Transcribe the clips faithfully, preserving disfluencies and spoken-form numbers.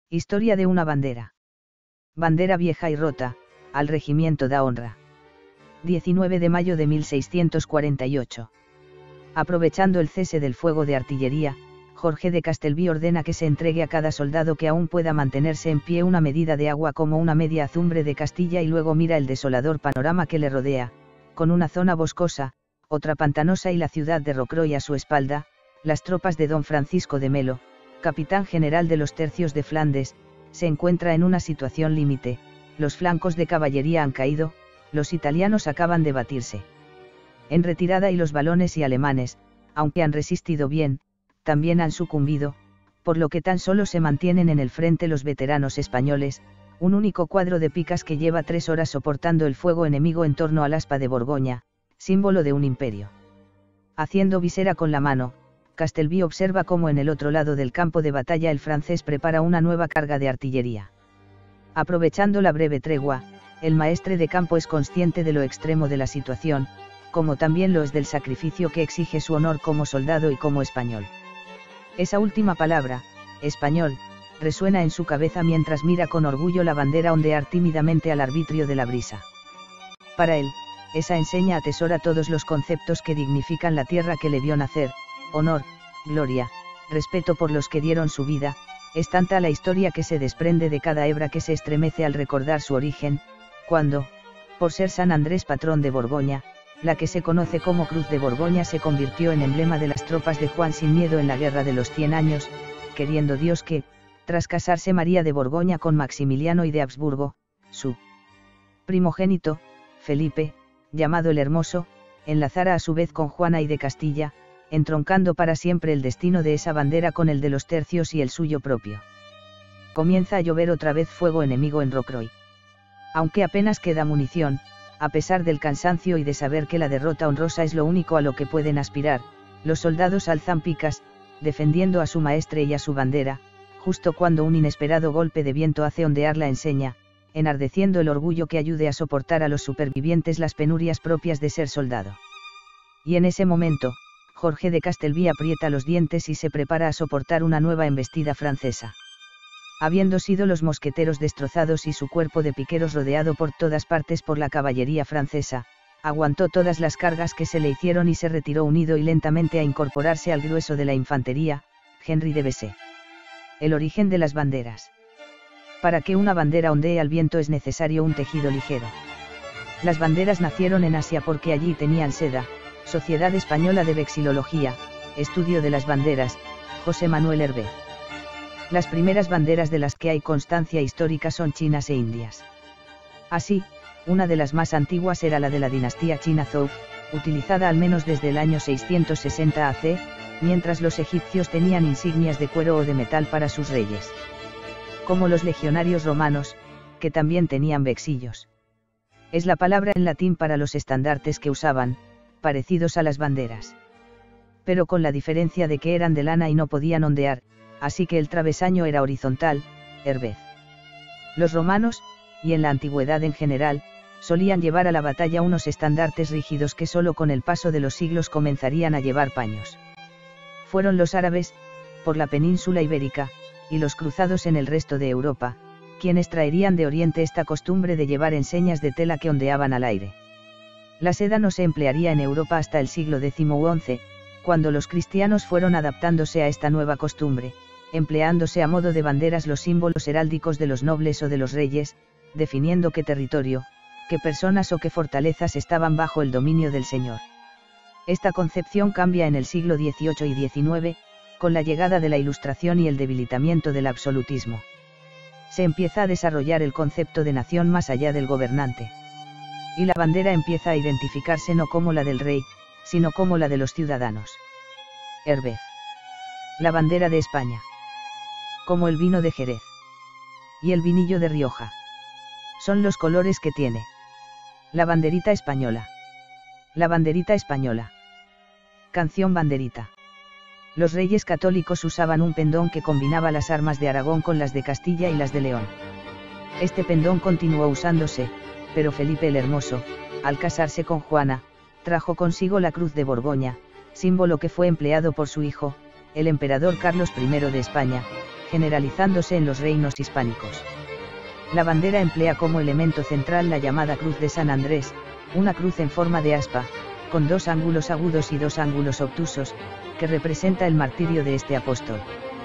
Historia de una bandera. Bandera vieja y rota, al regimiento da honra. diecinueve de mayo de mil seiscientos cuarenta y ocho. Aprovechando el cese del fuego de artillería, Jorge de Castelví ordena que se entregue a cada soldado que aún pueda mantenerse en pie una medida de agua como una media azumbre de Castilla y luego mira el desolador panorama que le rodea, con una zona boscosa, otra pantanosa y la ciudad de Rocroi a su espalda. Las tropas de don Francisco de Melo, capitán general de los tercios de Flandes, se encuentra en una situación límite, los flancos de caballería han caído, los italianos acaban de batirse en retirada y los valones y alemanes, aunque han resistido bien, también han sucumbido, por lo que tan solo se mantienen en el frente los veteranos españoles, un único cuadro de picas que lleva tres horas soportando el fuego enemigo en torno al aspa de Borgoña, símbolo de un imperio. Haciendo visera con la mano, Castelví observa cómo en el otro lado del campo de batalla el francés prepara una nueva carga de artillería. Aprovechando la breve tregua, el maestre de campo es consciente de lo extremo de la situación, como también lo es del sacrificio que exige su honor como soldado y como español. Esa última palabra, español, resuena en su cabeza mientras mira con orgullo la bandera ondear tímidamente al arbitrio de la brisa. Para él, esa enseña atesora todos los conceptos que dignifican la tierra que le vio nacer: honor, gloria, respeto por los que dieron su vida. Es tanta la historia que se desprende de cada hebra que se estremece al recordar su origen, cuando, por ser San Andrés patrón de Borgoña, la que se conoce como Cruz de Borgoña se convirtió en emblema de las tropas de Juan sin Miedo en la Guerra de los Cien Años, queriendo Dios que, tras casarse María de Borgoña con Maximiliano I de Habsburgo, su primogénito, Felipe, llamado el Hermoso, enlazara a su vez con Juana I de Castilla, entroncando para siempre el destino de esa bandera con el de los tercios y el suyo propio. Comienza a llover otra vez fuego enemigo en Rocroi. Aunque apenas queda munición, a pesar del cansancio y de saber que la derrota honrosa es lo único a lo que pueden aspirar, los soldados alzan picas, defendiendo a su maestre y a su bandera, justo cuando un inesperado golpe de viento hace ondear la enseña, enardeciendo el orgullo que ayude a soportar a los supervivientes las penurias propias de ser soldado. Y en ese momento, Jorge de Castelví aprieta los dientes y se prepara a soportar una nueva embestida francesa. Habiendo sido los mosqueteros destrozados y su cuerpo de piqueros rodeado por todas partes por la caballería francesa, aguantó todas las cargas que se le hicieron y se retiró unido y lentamente a incorporarse al grueso de la infantería. Henry de Bessé. El origen de las banderas. Para que una bandera ondee al viento es necesario un tejido ligero. Las banderas nacieron en Asia porque allí tenían seda. Sociedad Española de Vexilología, Estudio de las Banderas, José Manuel Hervé. Las primeras banderas de las que hay constancia histórica son chinas e indias. Así, una de las más antiguas era la de la dinastía china Zhou, utilizada al menos desde el año seiscientos sesenta A C, mientras los egipcios tenían insignias de cuero o de metal para sus reyes. Como los legionarios romanos, que también tenían vexillos. Es la palabra en latín para los estandartes que usaban, parecidos a las banderas. Pero con la diferencia de que eran de lana y no podían ondear, así que el travesaño era horizontal, herbez. Los romanos, y en la antigüedad en general, solían llevar a la batalla unos estandartes rígidos que solo con el paso de los siglos comenzarían a llevar paños. Fueron los árabes, por la península ibérica, y los cruzados en el resto de Europa, quienes traerían de Oriente esta costumbre de llevar enseñas de tela que ondeaban al aire. La seda no se emplearía en Europa hasta el siglo décimo u once, cuando los cristianos fueron adaptándose a esta nueva costumbre, empleándose a modo de banderas los símbolos heráldicos de los nobles o de los reyes, definiendo qué territorio, qué personas o qué fortalezas estaban bajo el dominio del Señor. Esta concepción cambia en el siglo dieciocho y diecinueve, con la llegada de la Ilustración y el debilitamiento del absolutismo. Se empieza a desarrollar el concepto de nación más allá del gobernante. Y la bandera empieza a identificarse no como la del rey, sino como la de los ciudadanos. Herbez. La bandera de España. Como el vino de Jerez. Y el vinillo de Rioja. Son los colores que tiene. La banderita española. La banderita española. Canción banderita. Los reyes católicos usaban un pendón que combinaba las armas de Aragón con las de Castilla y las de León. Este pendón continuó usándose, pero Felipe el Hermoso, al casarse con Juana, trajo consigo la Cruz de Borgoña, símbolo que fue empleado por su hijo, el emperador Carlos primero de España, generalizándose en los reinos hispánicos. La bandera emplea como elemento central la llamada Cruz de San Andrés, una cruz en forma de aspa, con dos ángulos agudos y dos ángulos obtusos, que representa el martirio de este apóstol.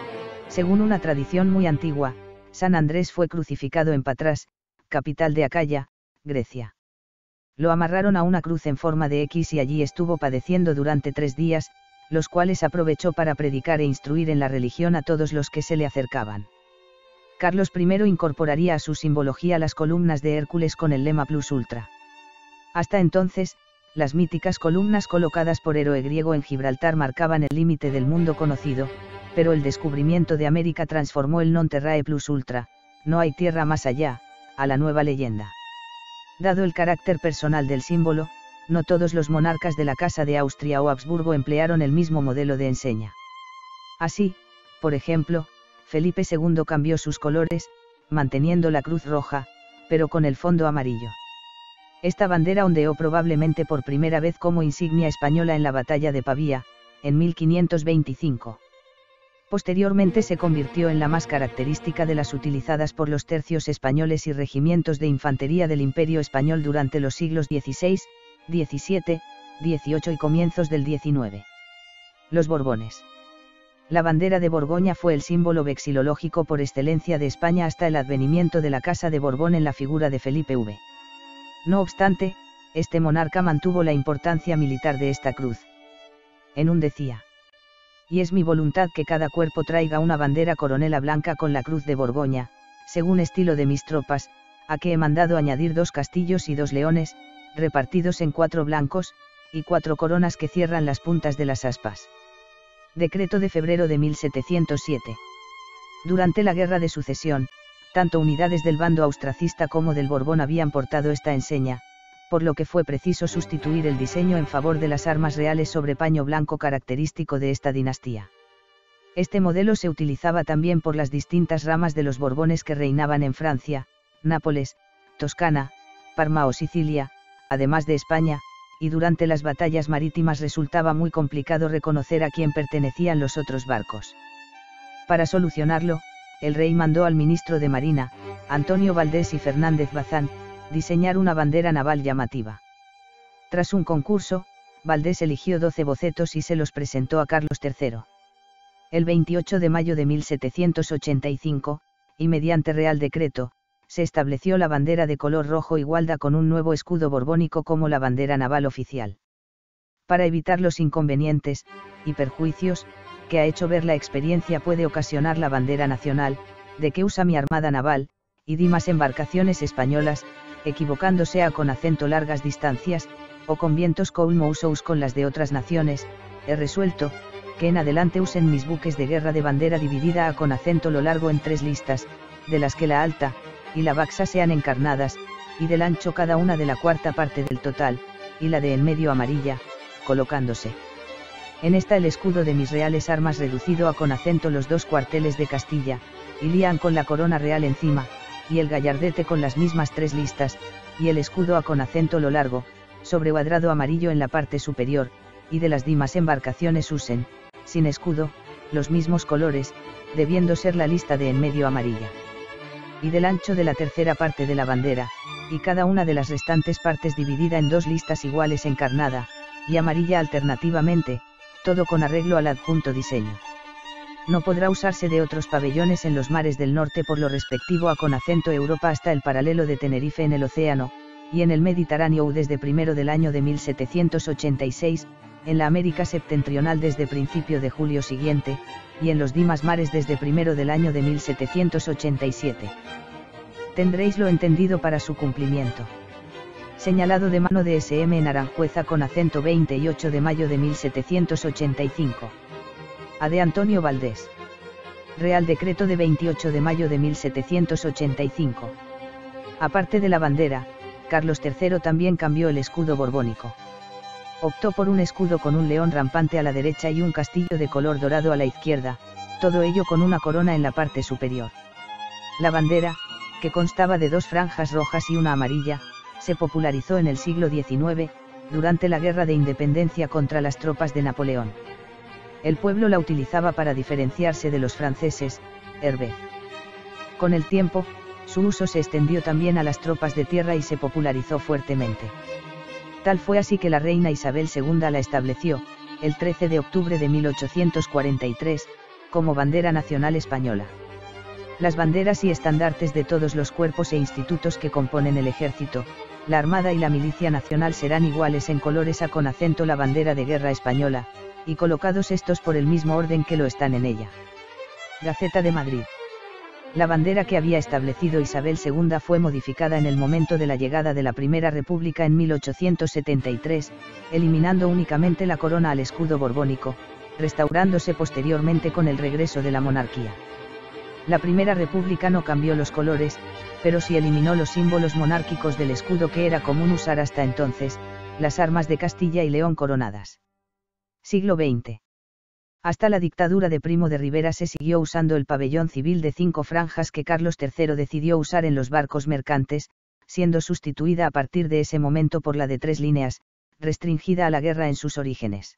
Según una tradición muy antigua, San Andrés fue crucificado en Patras, capital de Acaya, Grecia. Lo amarraron a una cruz en forma de X y allí estuvo padeciendo durante tres días, los cuales aprovechó para predicar e instruir en la religión a todos los que se le acercaban. Carlos primero incorporaría a su simbología las columnas de Hércules con el lema Plus Ultra. Hasta entonces, las míticas columnas colocadas por héroe griego en Gibraltar marcaban el límite del mundo conocido, pero el descubrimiento de América transformó el non terrae plus ultra, no hay tierra más allá, a la nueva leyenda. Dado el carácter personal del símbolo, no todos los monarcas de la Casa de Austria o Habsburgo emplearon el mismo modelo de enseña. Así, por ejemplo, Felipe segundo cambió sus colores, manteniendo la cruz roja, pero con el fondo amarillo. Esta bandera ondeó probablemente por primera vez como insignia española en la batalla de Pavía, en mil quinientos veinticinco. Posteriormente se convirtió en la más característica de las utilizadas por los tercios españoles y regimientos de infantería del Imperio Español durante los siglos dieciséis, diecisiete, dieciocho y comienzos del diecinueve. Los Borbones. La bandera de Borgoña fue el símbolo vexilológico por excelencia de España hasta el advenimiento de la Casa de Borbón en la figura de Felipe segundo. No obstante, este monarca mantuvo la importancia militar de esta cruz. En un decía: y es mi voluntad que cada cuerpo traiga una bandera coronela blanca con la cruz de Borgoña, según estilo de mis tropas, a que he mandado añadir dos castillos y dos leones, repartidos en cuatro blancos, y cuatro coronas que cierran las puntas de las aspas. Decreto de febrero de mil setecientos siete. Durante la Guerra de Sucesión, tanto unidades del bando austracista como del Borbón habían portado esta enseña, por lo que fue preciso sustituir el diseño en favor de las armas reales sobre paño blanco característico de esta dinastía. Este modelo se utilizaba también por las distintas ramas de los Borbones que reinaban en Francia, Nápoles, Toscana, Parma o Sicilia, además de España, y durante las batallas marítimas resultaba muy complicado reconocer a quién pertenecían los otros barcos. Para solucionarlo, el rey mandó al ministro de Marina, Antonio Valdés y Fernández Bazán, diseñar una bandera naval llamativa. Tras un concurso, Valdés eligió doce bocetos y se los presentó a Carlos tercero. El veintiocho de mayo de mil setecientos ochenta y cinco, y mediante Real Decreto, se estableció la bandera de color rojo y gualda con un nuevo escudo borbónico como la bandera naval oficial. Para evitar los inconvenientes y perjuicios que ha hecho ver la experiencia puede ocasionar la bandera nacional, de que usa mi armada naval, y dimas embarcaciones españolas, equivocándose a con acento largas distancias, o con vientos como usos con las de otras naciones, he resuelto, que en adelante usen mis buques de guerra de bandera dividida a con acento lo largo en tres listas, de las que la alta, y la baxa sean encarnadas, y del ancho cada una de la cuarta parte del total, y la de en medio amarilla, colocándose. En esta el escudo de mis reales armas reducido a con acento los dos cuarteles de Castilla, y lían con la corona real encima, y el gallardete con las mismas tres listas, y el escudo a con acento lo largo, sobrecuadrado amarillo en la parte superior, y de las dimas embarcaciones usen, sin escudo, los mismos colores, debiendo ser la lista de en medio amarilla. Y del ancho de la tercera parte de la bandera, y cada una de las restantes partes dividida en dos listas iguales encarnada, y amarilla alternativamente, todo con arreglo al adjunto diseño. No podrá usarse de otros pabellones en los mares del norte por lo respectivo a con acento Europa hasta el paralelo de Tenerife en el océano, y en el Mediterráneo desde primero del año de mil setecientos ochenta y seis, en la América septentrional desde principio de julio siguiente, y en los dimas mares desde primero del año de mil setecientos ochenta y siete. Tendréislo entendido para su cumplimiento. Señalado de mano de S M en Aranjueza con acento veintiocho de mayo de mil setecientos ochenta y cinco. A de Antonio Valdés. Real Decreto de veintiocho de mayo de mil setecientos ochenta y cinco. Aparte de la bandera, Carlos tercero también cambió el escudo borbónico. Optó por un escudo con un león rampante a la derecha y un castillo de color dorado a la izquierda, todo ello con una corona en la parte superior. La bandera, que constaba de dos franjas rojas y una amarilla, se popularizó en el siglo diecinueve, durante la Guerra de Independencia contra las tropas de Napoleón. El pueblo la utilizaba para diferenciarse de los franceses, Herbez. Con el tiempo, su uso se extendió también a las tropas de tierra y se popularizó fuertemente. Tal fue así que la reina Isabel segunda la estableció, el trece de octubre de mil ochocientos cuarenta y tres, como bandera nacional española. Las banderas y estandartes de todos los cuerpos e institutos que componen el ejército, la Armada y la Milicia Nacional serán iguales en colores a con acento la bandera de guerra española, y colocados estos por el mismo orden que lo están en ella. Gaceta de Madrid. La bandera que había establecido Isabel segunda fue modificada en el momento de la llegada de la Primera República en mil ochocientos setenta y tres, eliminando únicamente la corona al escudo borbónico, restaurándose posteriormente con el regreso de la monarquía. La Primera República no cambió los colores, pero sí eliminó los símbolos monárquicos del escudo que era común usar hasta entonces, las armas de Castilla y León coronadas. Siglo veinte. Hasta la dictadura de Primo de Rivera se siguió usando el pabellón civil de cinco franjas que Carlos tercero decidió usar en los barcos mercantes, siendo sustituida a partir de ese momento por la de tres líneas, restringida a la guerra en sus orígenes.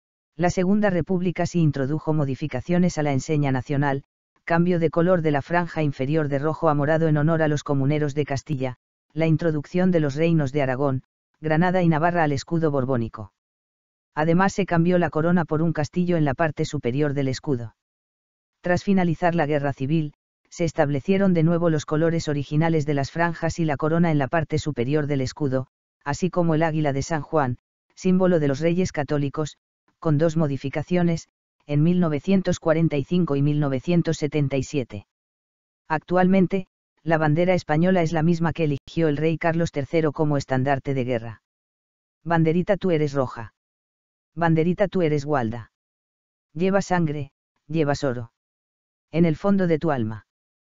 La Segunda República sí introdujo modificaciones a la enseña nacional, cambio de color de la franja inferior de rojo a morado en honor a los comuneros de Castilla, la introducción de los reinos de Aragón, Granada y Navarra al escudo borbónico. Además se cambió la corona por un castillo en la parte superior del escudo. Tras finalizar la guerra civil, se establecieron de nuevo los colores originales de las franjas y la corona en la parte superior del escudo, así como el águila de San Juan, símbolo de los Reyes Católicos, con dos modificaciones, en mil novecientos cuarenta y cinco y mil novecientos setenta y siete. Actualmente, la bandera española es la misma que eligió el rey Carlos tercero como estandarte de guerra. Banderita, tú eres roja. Banderita, tú eres gualda. Llevas sangre, llevas oro. En el fondo de tu alma.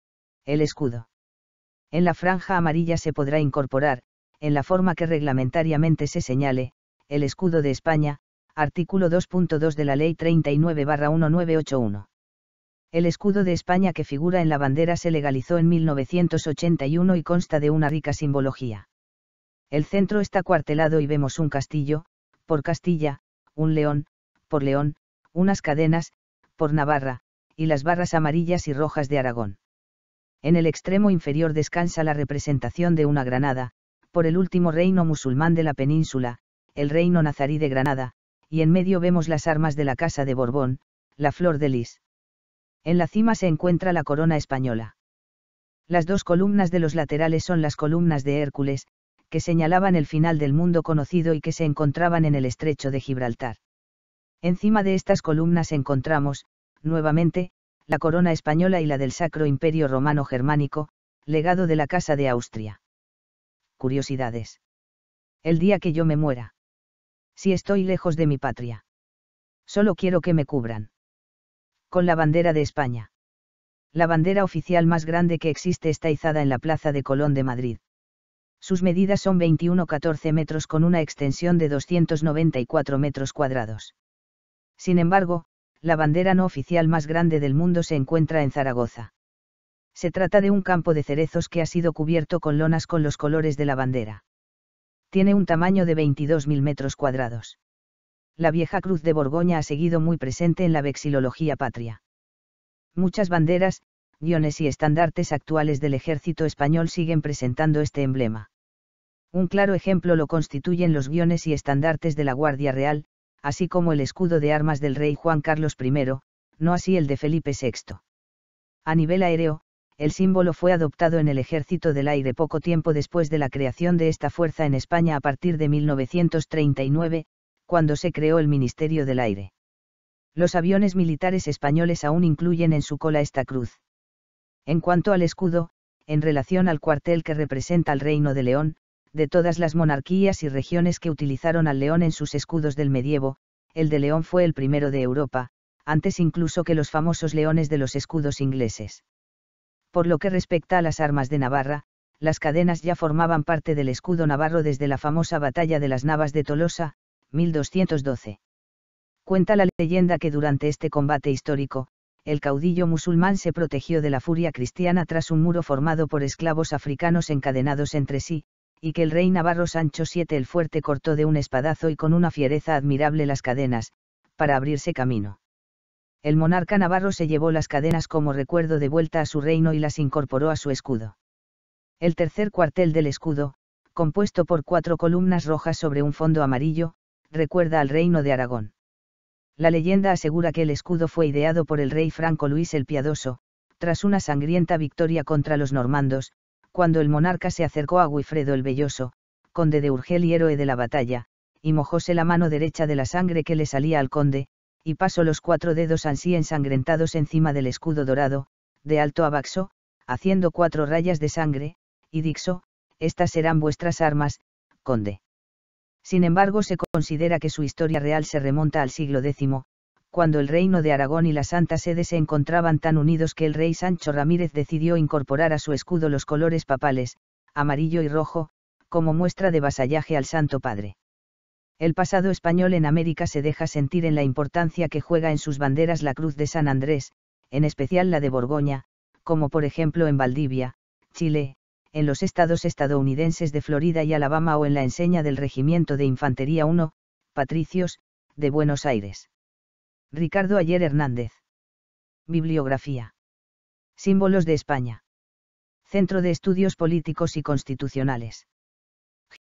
El escudo. En la franja amarilla se podrá incorporar, en la forma que reglamentariamente se señale, el escudo de España, artículo dos punto dos de la Ley treinta y nueve barra mil novecientos ochenta y uno. El escudo de España que figura en la bandera se legalizó en mil novecientos ochenta y uno y consta de una rica simbología. El centro está cuartelado y vemos un castillo, por Castilla, un león, por León, unas cadenas, por Navarra, y las barras amarillas y rojas de Aragón. En el extremo inferior descansa la representación de una granada, por el último reino musulmán de la península, el reino nazarí de Granada, y en medio vemos las armas de la Casa de Borbón, la flor de lis. En la cima se encuentra la corona española. Las dos columnas de los laterales son las columnas de Hércules, que señalaban el final del mundo conocido y que se encontraban en el estrecho de Gibraltar. Encima de estas columnas encontramos, nuevamente, la corona española y la del Sacro Imperio Romano Germánico, legado de la Casa de Austria. Curiosidades. El día que yo me muera. Si estoy lejos de mi patria. Solo quiero que me cubran. Con la bandera de España. La bandera oficial más grande que existe está izada en la Plaza de Colón de Madrid. Sus medidas son veintiuno coma catorce metros con una extensión de doscientos noventa y cuatro metros cuadrados. Sin embargo, la bandera no oficial más grande del mundo se encuentra en Zaragoza. Se trata de un campo de cerezos que ha sido cubierto con lonas con los colores de la bandera. Tiene un tamaño de veintidós mil metros cuadrados. La vieja cruz de Borgoña ha seguido muy presente en la vexilología patria. Muchas banderas, guiones y estandartes actuales del ejército español siguen presentando este emblema. Un claro ejemplo lo constituyen los guiones y estandartes de la Guardia Real, así como el escudo de armas del rey Juan Carlos primero, no así el de Felipe sexto. A nivel aéreo, el símbolo fue adoptado en el Ejército del Aire poco tiempo después de la creación de esta fuerza en España a partir de mil novecientos treinta y nueve, cuando se creó el Ministerio del Aire. Los aviones militares españoles aún incluyen en su cola esta cruz. En cuanto al escudo, en relación al cuartel que representa al Reino de León, de todas las monarquías y regiones que utilizaron al león en sus escudos del medievo, el de León fue el primero de Europa, antes incluso que los famosos leones de los escudos ingleses. Por lo que respecta a las armas de Navarra, las cadenas ya formaban parte del escudo navarro desde la famosa batalla de las Navas de Tolosa, mil doscientos doce. Cuenta la leyenda que durante este combate histórico, el caudillo musulmán se protegió de la furia cristiana tras un muro formado por esclavos africanos encadenados entre sí, y que el rey navarro Sancho séptimo el Fuerte cortó de un espadazo y con una fiereza admirable las cadenas, para abrirse camino. El monarca navarro se llevó las cadenas como recuerdo de vuelta a su reino y las incorporó a su escudo. El tercer cuartel del escudo, compuesto por cuatro columnas rojas sobre un fondo amarillo, recuerda al reino de Aragón. La leyenda asegura que el escudo fue ideado por el rey franco Luis el Piadoso, tras una sangrienta victoria contra los normandos, cuando el monarca se acercó a Guifredo el Velloso, conde de Urgel y héroe de la batalla, y mojóse la mano derecha de la sangre que le salía al conde, y pasó los cuatro dedos ansí ensangrentados encima del escudo dorado, de alto a bajo, haciendo cuatro rayas de sangre, y dixo: estas serán vuestras armas, conde. Sin embargo, se considera que su historia real se remonta al siglo décimo, cuando el reino de Aragón y la Santa Sede se encontraban tan unidos que el rey Sancho Ramírez decidió incorporar a su escudo los colores papales, amarillo y rojo, como muestra de vasallaje al Santo Padre. El pasado español en América se deja sentir en la importancia que juega en sus banderas la Cruz de San Andrés, en especial la de Borgoña, como por ejemplo en Valdivia, Chile, en los estados estadounidenses de Florida y Alabama o en la enseña del Regimiento de Infantería uno, Patricios, de Buenos Aires. Ricardo Ayer Hernández. Bibliografía. Símbolos de España. Centro de Estudios Políticos y Constitucionales.